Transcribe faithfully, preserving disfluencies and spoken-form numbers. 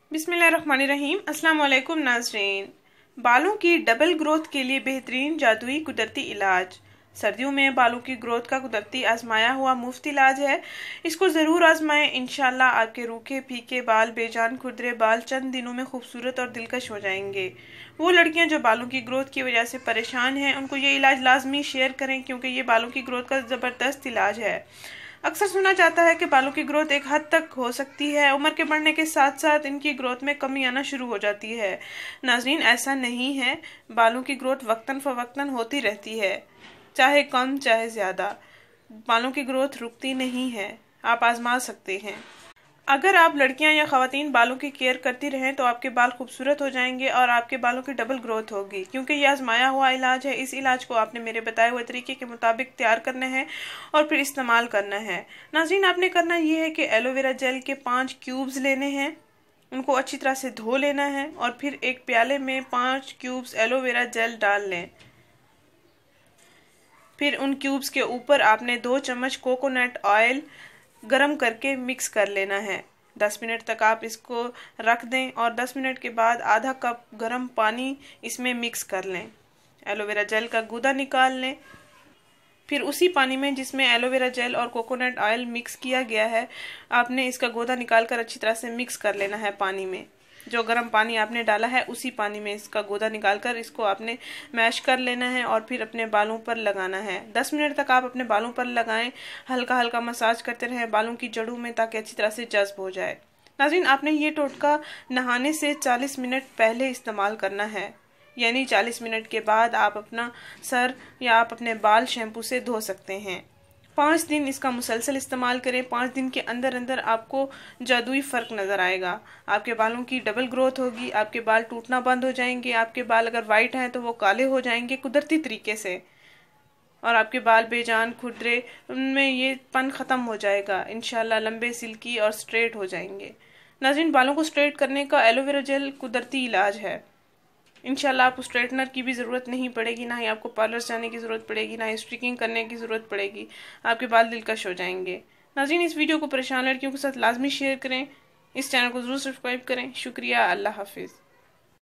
बिस्मिल्लाहिर्रहमानिर्रहीम। अस्सलाम वालेकुम नाज़रीन। बालों की डबल ग्रोथ के लिए बेहतरीन जादुई कुदरती इलाज। सर्दियों में बालों की ग्रोथ का कुदरती आजमाया हुआ मुफ्त इलाज है। इसको ज़रूर आजमाएं। इंशाल्लाह आपके रूखे फीके बाल, बेजान खुरदरे बाल चंद दिनों में खूबसूरत और दिलकश हो जाएंगे। वो लड़कियां जो बालों की ग्रोथ की वजह से परेशान हैं, उनको ये इलाज लाजमी शेयर करें, क्योंकि ये बालों की ग्रोथ का ज़बरदस्त इलाज है। अक्सर सुना जाता है कि बालों की ग्रोथ एक हद तक हो सकती है, उम्र के बढ़ने के साथ साथ इनकी ग्रोथ में कमी आना शुरू हो जाती है। नाजरीन, ऐसा नहीं है। बालों की ग्रोथ वक्तन फवक्तन होती रहती है, चाहे कम चाहे ज्यादा। बालों की ग्रोथ रुकती नहीं है। आप आजमा सकते हैं। अगर आप लड़कियां या खवातीन बालों की केयर करती रहें तो आपके बाल खूबसूरत हो जाएंगे और आपके बालों की डबल ग्रोथ होगी, क्योंकि यह आजमाया हुआ इलाज है। इस इलाज को आपने मेरे बताए हुए तरीके के मुताबिक तैयार करना है और फिर इस्तेमाल करना है। नाज़रीन, आपने करना यह है कि एलोवेरा जेल के पाँच क्यूब्स लेने हैं, उनको अच्छी तरह से धो लेना है और फिर एक प्याले में पाँच क्यूब्स एलोवेरा जेल डाल लें। फिर उन क्यूब्स के ऊपर आपने दो चम्मच कोकोनट ऑयल गरम करके मिक्स कर लेना है। दस मिनट तक आप इसको रख दें और दस मिनट के बाद आधा कप गरम पानी इसमें मिक्स कर लें। एलोवेरा जेल का गूदा निकाल लें। फिर उसी पानी में जिसमें एलोवेरा जेल और कोकोनट ऑयल मिक्स किया गया है, आपने इसका गूदा निकालकर अच्छी तरह से मिक्स कर लेना है। पानी में जो गर्म पानी आपने डाला है उसी पानी में इसका गूदा निकालकर इसको आपने मैश कर लेना है और फिर अपने बालों पर लगाना है। दस मिनट तक आप अपने बालों पर लगाएं। हल्का हल्का मसाज करते रहें बालों की जड़ों में, ताकि अच्छी तरह से जज्ब हो जाए। नाज़रीन, आपने ये टोटका नहाने से चालीस मिनट पहले इस्तेमाल करना है, यानी चालीस मिनट के बाद आप अपना सर या आप अपने बाल शैम्पू से धो सकते हैं। पाँच दिन इसका मुसलसल इस्तेमाल करें। पाँच दिन के अंदर अंदर आपको जादुई फ़र्क नज़र आएगा। आपके बालों की डबल ग्रोथ होगी, आपके बाल टूटना बंद हो जाएंगे, आपके बाल अगर वाइट हैं तो वो काले हो जाएंगे कुदरती तरीके से, और आपके बाल बेजान खुरदरे उनमें ये पन ख़त्म हो जाएगा। इंशाल्लाह लंबे, सिल्की और स्ट्रेट हो जाएंगे। नाज़रीन, बालों को स्ट्रेट करने का एलोवेरा जेल कुदरती इलाज है। इंशाल्लाह आपको स्ट्रेटनर की भी ज़रूरत नहीं पड़ेगी, ना ही आपको पार्लर जाने की ज़रूरत पड़ेगी, ना ही स्ट्रिकिंग करने की ज़रूरत पड़ेगी। आपके बाल दिलकश हो जाएंगे। नाज़रीन, इस वीडियो को परेशान लड़कियों के साथ लाजमी शेयर करें। इस चैनल को ज़रूर सब्सक्राइब करें। शुक्रिया। अल्लाह हाफिज़।